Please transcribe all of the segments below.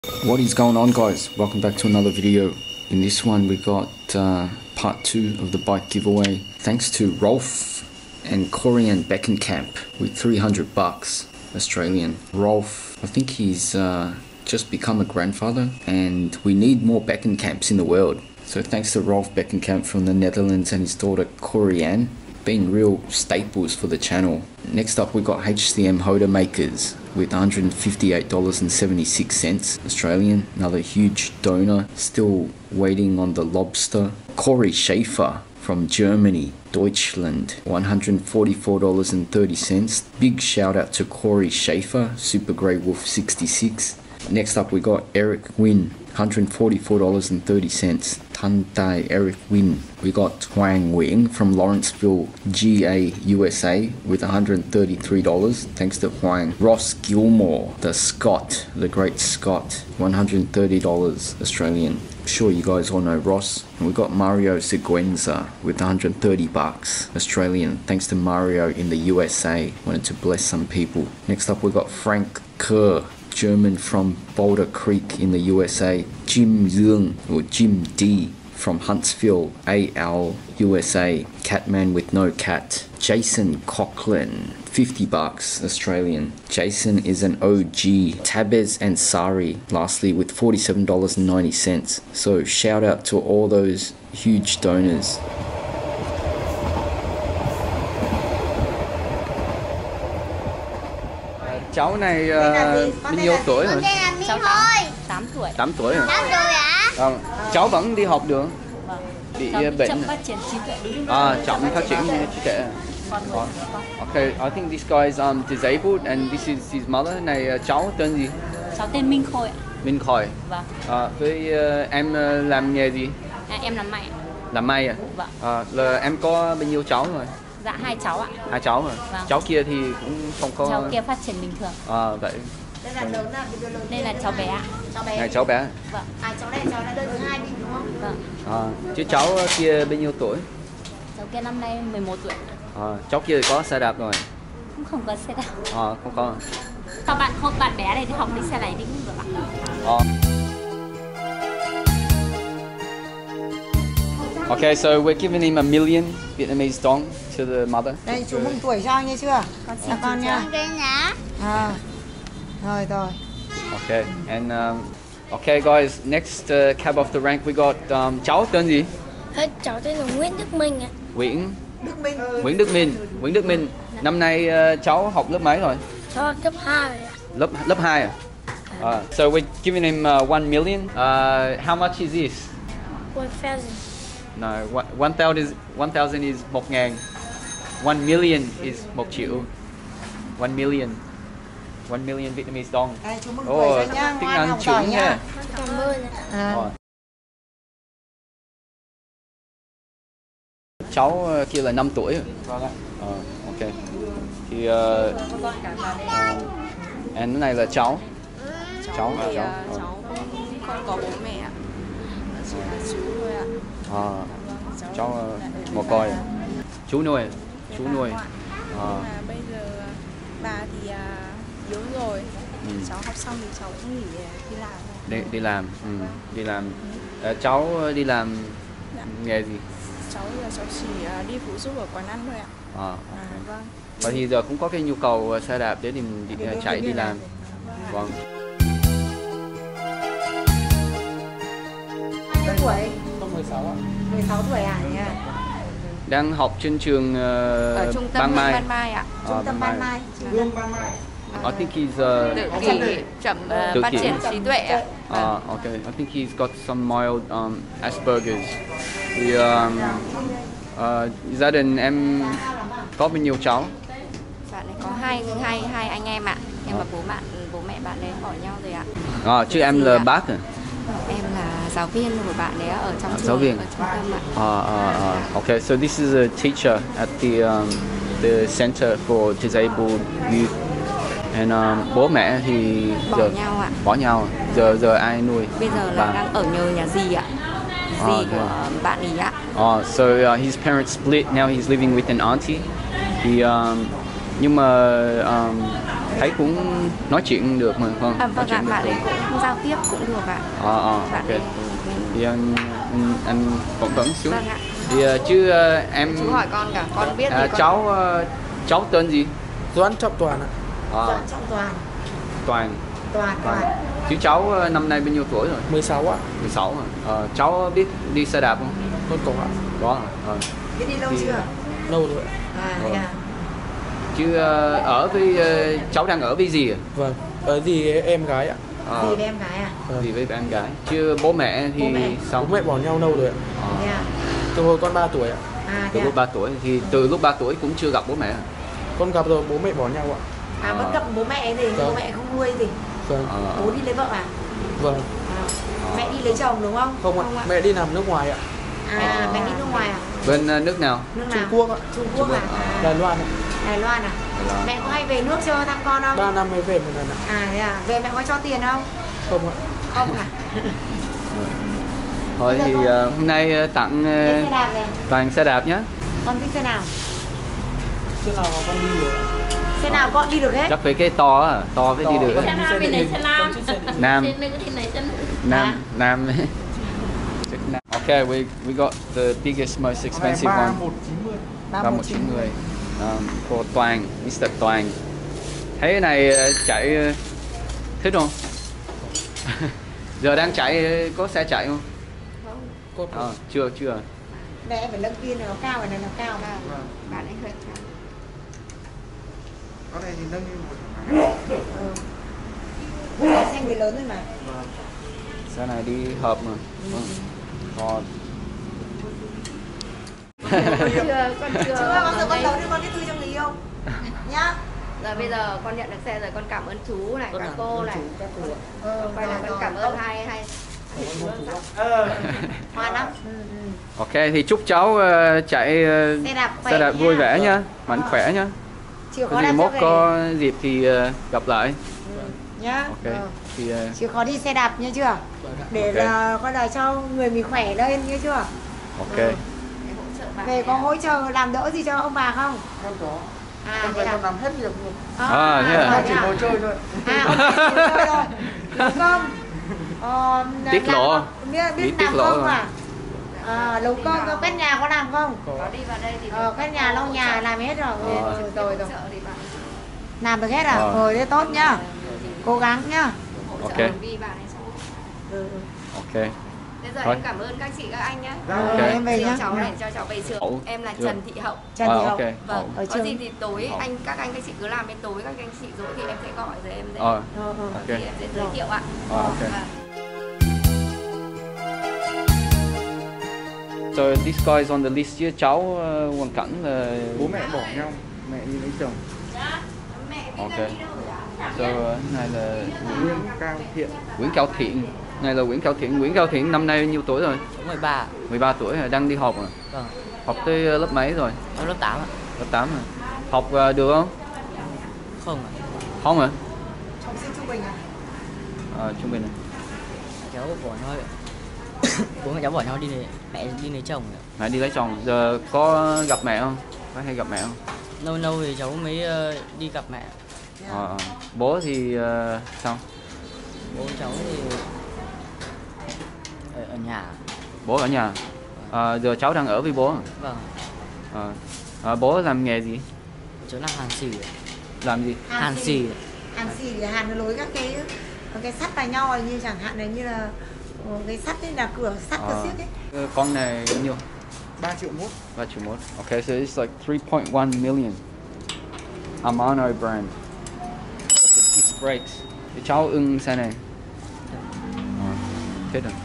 What is going on, guys? Welcome back to another video. In this one we got part 2 of the bike giveaway, thanks to Rolf and Corian Beckenkamp with 300 bucks Australian. Rolf, I think he's just become a grandfather, and we need more Beckenkamps in the world. So thanks to Rolf Beckenkamp from the Netherlands and his daughter Corian, been real staples for the channel. Next up we got HCM Hoda Makers with $158.76 Australian, another huge donor. Still waiting on the lobster. Corey Schaefer from Germany, Deutschland, $144.30. Big shout out to Corey Schaefer, Super Grey Wolf 66. Next up we got Eric Wynn, $144.30. Tantai Eric Wynn. We got Huang Wing from Lawrenceville, GA, USA with $133. Thanks to Huang. Ross Gilmore, the Scot, the great Scot, $130 Australian. I'm sure you guys all know Ross. And we got Mario Seguenza with 130 bucks Australian. Thanks to Mario in the USA. Wanted to bless some people. Next up we got Frank Kerr, German from Boulder Creek in the USA. Jim Zung, or Jim D from Huntsville, AL, USA. Catman with no cat. Jason Coughlin, 50 bucks Australian. Jason is an OG. Tabez Ansari, lastly, with $47.90. So shout out to all those huge donors. Cháu này bao nhiêu tuổi rồi? Cháu 8 tuổi. 8 tuổi rồi. 8 tuổi ạ? Cháu vẫn đi học được. Bị bệnh. Chậm phát triển trí tuệ. Chậm phát triển trí tuệ. Okay, I think this guy is disabled and this is his mother. Này cháu tên gì? Cháu tên Minh Khôi ạ. Minh Khôi. Vâng. Với em làm nghề gì? Em làm may ạ. Làm may à? Vâng. Là em có bao nhiêu cháu rồi? Dạ 2 cháu ạ. 2 cháu rồi. Vâng. Cháu kia thì cũng không có. Cháu kia phát triển bình thường. Vậy. Đây là lớn ạ, đây là cháu bé ạ. Cháu bé. Này cháu bé. Vâng. Cháu này đơn thứ 2 đúng không? Vâng. Chứ cháu kia bao nhiêu tuổi? Cháu kia năm nay 11 tuổi. Cháu kia có xe đạp rồi. Cũng không có xe đạp. Không có. Các bạn bé này thì học đi xe này đi cũng được ạ. Okay, so we're giving him $1 million Vietnamese dong to the mother. Đây chú mừng tuổi cho anh ấy chưa? Con xin con nha. Rồi. Okay, and okay guys, next cab off the rank we got cháu tên gì? Cháu tên là Nguyễn Đức Minh ạ. Nguyễn Đức Minh. Năm nay cháu học lớp mấy rồi? Cháu học cấp 2 rồi ạ. Lớp 2 à? So we're giving him $1 million. How much is this? 1,000. No, 1,000 is 1.000. 1 million is 1 triệu. 1 million. 1 million Vietnamese dong. Đây chú mừng tuổi cho nhá. Tiếng Ngoan Anh học chuẩn giỏi nha. Cảm ơn ạ. Cháu kia là 5 tuổi rồi. Ok. Thì and cái này là cháu. Cháu thì cháu không có bố mẹ ạ. Chỉ là chú thôi ạ. Cháu mồ côi. Chú nuôi. Bây giờ bà thì yếu rồi. Cháu học xong thì cháu cũng nghỉ đi làm thôi. Đi làm. Cháu đi làm nghề gì? Cháu chỉ đi phụ giúp ở quán ăn thôi ạ. Vâng. Và thì giờ cũng có cái nhu cầu xe đạp để chạy đi làm. Vâng. Mấy tuổi? 16 ạ. 16 tuổi à nhỉ? Đang học trên trường Ở trung tâm Ban Mai ạ. Trung tâm Ban Mai. I think he's Tự kỷ chậm phát triển trí tuệ ạ. Okay. I think he's got some mild Asperger's. Thì gia đình em có bao nhiêu cháu? Bạn ấy có hai anh em ạ. Nhưng mà bố mẹ bạn ấy bỏ nhau rồi ạ. Chứ em là bác à? Em là giáo viên của bạn ấy ở trong trường, giáo viên. ở trung tâm ạ. Okay, so this is a teacher at the Center for Disabled Youth. And bố mẹ thì bỏ nhau. Giờ ai nuôi? Bây giờ là đang ở nhờ nhà dì ạ. Dì của bạn ấy ạ. So his parents split. Now he's living with an auntie. Nhưng mà thấy cũng nói chuyện được mà không? Vâng ạ, bạn ấy cũng giao tiếp cũng được ạ. Bạn Ok. ấy Thì anh phỏng vấn xuống. Vâng ạ. Thì chứ em chú hỏi con cả, con biết thì con... cháu tên gì? Doãn Trọng Toàn ạ. Doãn Trọng Toàn. Toàn. Toàn. Chứ cháu năm nay bao nhiêu tuổi rồi? 16 ạ. 16 à? Cháu biết đi xe đạp không? Con có ạ. Có. Biết đi lâu Thì- chưa? Lâu rồi ạ. Thế à? Chứ ở với cháu đang ở với gì à? Vâng. Ở gì em gái ạ. Gì với em gái à? Gì với em gái? Chứ bố mẹ thì Bố mẹ. sao? Bố mẹ bỏ nhau lâu rồi ạ. Thế à? Từ hồi con 3 tuổi ạ. Từ Thế lúc à? 3 tuổi thì từ lúc 3 tuổi cũng chưa gặp bố mẹ à? Con gặp rồi bố mẹ bỏ nhau ạ. Vẫn gặp bố mẹ gì? Bố mẹ không nuôi gì? Vâng. Bố đi lấy vợ à? Vâng. Mẹ đi lấy chồng đúng không? Không ạ. Mẹ đi làm nước ngoài ạ. Mẹ đi nước ngoài à? Bên nước nào? Nước Trung nào? Quốc ạ. Trung Quốc à? Đài Loan ạ. Đài Loan à? Mẹ có hay về nước chơi thăm con không? 3 năm mới về một lần ạ. Thế à? Về mẹ có cho tiền không? Không ạ. Không à? Thôi thì hôm nay tặng Đi xe đạp này. Toàn xe đạp nhé. Con thích xe nào? Thế nào mà con đi được ạ? Xe nào con đi được hết? Chắc phải cái to á, to phải đi được. Xe nam bên này xe nam. Nam. Xe nữ thì này xe nữ. Nam. Okay, we got the biggest, most expensive one. 3190. 3190. For Toàn, Mr. Toàn. Thấy cái này chạy thích không? Giờ đang chạy, có xe chạy không? Con Chưa. Mẹ em phải nâng kia nó cao, này nó cao mà. Bạn ấy hơi cao. Con này thì nâng như một Xe người lớn rồi mà. Xe này đi hợp mà. Còn Con chưa. Chưa bao giờ con giấu đưa con cái thư cho người yêu. Nhá. Rồi bây giờ con nhận được xe rồi, con cảm ơn chú này, các cô này. Quay lại con cảm ơn hai. Ngoan lắm. ok thì chúc cháu chạy xe đạp vui vẻ nhá, mạnh khỏe nhá. Chịu Có khó gì đạp mốt xe có dịp thì gặp lại. nhá. Ok. Thì Chịu khó đi xe đạp nhá chưa? Để là coi là cho người mình khỏe lên nhá chưa? ok. Về có hỗ trợ làm đỡ gì cho ông bà không? con có. Thế Con à? làm hết việc luôn. Thế à? Con chỉ ngồi chơi thôi. Ông bà chỉ ngồi chơi thôi. Đúng không? Tiết lộ. Biết tiết làm lộ không rồi. à? Nấu cơm có quét nhà có làm không? Có đi vào đây thì Quét nhà lau nhà làm hết rồi. Rồi. chợ thì bạn Làm được hết à? Rồi thế tốt nhá. Cố gắng nhá. Ok. Vi vào này xong. Ok. Bây giờ Thôi. em cảm ơn các chị các anh nhé. Ok. Em về nhá. Cháu này cho cháu về trường. Hậu. Em là Chưa. Trần Thị Hậu. Trần Thị Hậu. Ok. Vâng, Ở có trường. gì thì tối Hậu. các anh các chị cứ làm bên tối, các anh chị dỗ thì em sẽ gọi rồi em sẽ Ok. thì em sẽ giới thiệu ạ. Ok. Vâng. So this guy is on the list here. Cháu hoàn cảnh là Bố mẹ bỏ nhau, mẹ đi lấy chồng. ok. So này là Nguyễn Cao Thiện. Nguyễn Cao Thiện. Này là Nguyễn Cao Thiện. Nguyễn Cao Thiện năm nay bao nhiêu tuổi rồi? 13. 13 tuổi rồi, đang đi học rồi. Vâng. Học tới lớp mấy rồi? Em lớp 8 ạ. Lớp 8 rồi. Học được không? Không ạ. Không hả? Học sinh trung bình à? Trung bình. Cháu bỏ nhau ạ. Bố mẹ cháu bỏ nhau mẹ đi lấy chồng ạ. Mẹ đi lấy chồng. Giờ có gặp mẹ không? Có hay gặp mẹ không? Lâu lâu thì cháu mới đi gặp mẹ. Bố thì sao? Bố cháu thì ở nhà. Bố ở nhà. Giờ cháu đang ở với bố. Vâng. Bố làm nghề gì? Cháu làm hàn xì ạ. Làm gì? Hàn xì ạ. Hàn xì thì hàn nối các cái sắt vào nhau, như chẳng hạn là như là cái sắt ấy là cửa sắt cửa xiếc ấy. Con này bao nhiêu? 3 triệu mốt. 3 triệu một. Okay, so it's like 3.1 million. Amano brand. Got the disc brakes. Thì cháu ưng xe này. Thích rồi.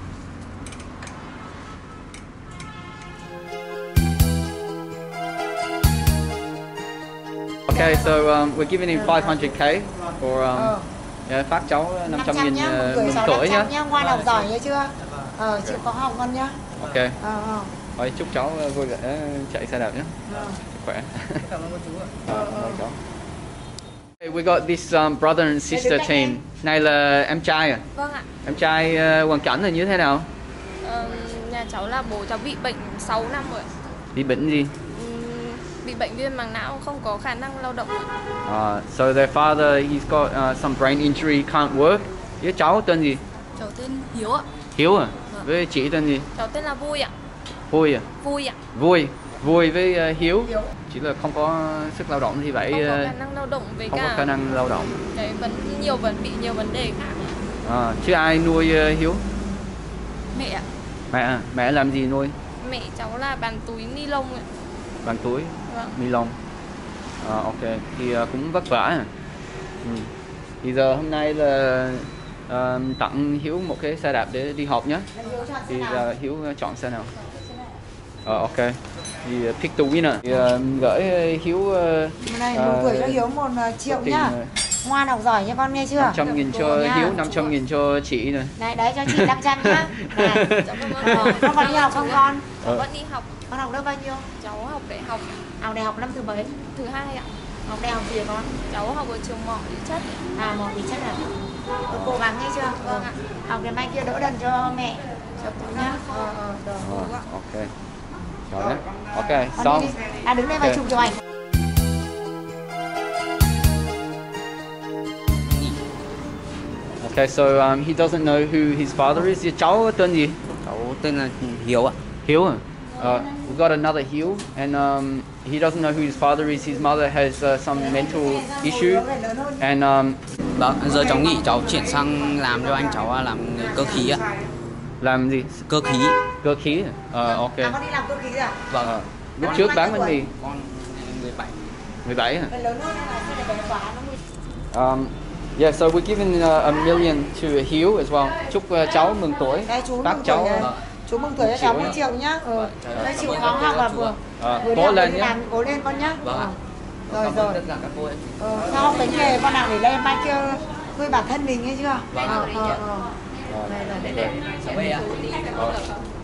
Okay, so we're giving him 500k for phát cháu 500.000 mừng tuổi nhá. Ngoan học giỏi nhá chưa? Chịu khó học con nhá. Ok. Thôi chúc cháu vui vẻ chạy xe đạp nhé. Khỏe. Cảm ơn cô chú ạ. Cảm ơn cháu. Hey, we got this brother and sister team. Này là em trai à? Vâng ạ. Em trai hoàn cảnh là như thế nào? Nhà cháu là bố cháu bị bệnh 6 năm rồi ạ. Bị bệnh gì? bị bệnh viêm màng não, không có khả năng lao động ạ. So their father, he's got some brain injury, can't work. Với cháu tên gì? Cháu tên Hiếu ạ. Hiếu à? Với chị tên gì? Cháu tên là Vui ạ. Vui à? Vui ạ. Vui. Vui với Hiếu. Chỉ là không có sức lao động thì vậy. Không có khả năng lao động với không cả có khả năng lao động. cái bị nhiều vấn đề khác. Chứ ai nuôi Hiếu? Mẹ ạ. Mẹ làm gì nuôi? Mẹ cháu là bán túi ni lông ạ. Bán túi? Vâng. Ni lông. Ok, thì cũng vất vả. Thì giờ hôm nay là tặng Hiếu một cái xe đạp để đi học nhé. Thì Hiếu chọn xe nào? Ok. Thì pick the winner. Thì gửi Hiếu này nụ cười cho Hiếu 1 triệu nhá. Ngoan học giỏi nha con, nghe chưa? 500.000 cho Hiếu, 500.000 cho chị này. Này đấy, cho chị 500 nhá. Này. Con còn đi học không con? Cháu vẫn đi học. Con học lớp bao nhiêu? Cháu học đại học. Học đại học năm thứ mấy? Thứ 2 ạ. Học đại học gì hả con? Cháu học ở trường Mỏ Lý Chất. Mỏ Lý Chất à? Cố gắng nghe chưa? Vâng ạ. Học đến mai kia đỡ đần cho mẹ. Cho tú nhá. Ok. Rồi đấy. Ok, xong. Đứng đây và chụp cho ảnh. Okay, so he doesn't know who his father is. Cháu tên gì? Cháu tên là Hiếu ạ. Hiếu à? We've got another Hiếu, and he doesn't know who his father is. His mother has some mental issue, and Vâng, giờ cháu nghỉ, cháu chuyển sang làm cho anh cháu làm cơ khí ạ. làm gì? Cơ khí. Cơ khí à? Ok. Con đi làm cơ khí à? Vâng. Lúc trước bán bánh mì. Con 17. 17 hả? Lớn hơn là sẽ bé quá nó Yeah, so we're giving $1 million to Hiếu as well. Chúc cháu mừng tuổi. Đây chú Bác mừng cháu. tuổi. Chú mừng tuổi cho cháu 1 triệu nhá. Đây chịu khó học và vừa Cố lên nhé. cố lên con nhá. Vâng. Rồi. Tất cả các cô ấy. Sao tính nghề con nào để lên mai kia nuôi bản thân mình nghe chưa? Vâng. Đây. Cháu về ạ.